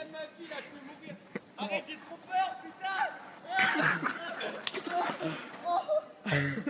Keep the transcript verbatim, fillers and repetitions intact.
ma vie là, je peux mourir. Arrête, j'ai trop peur, putain.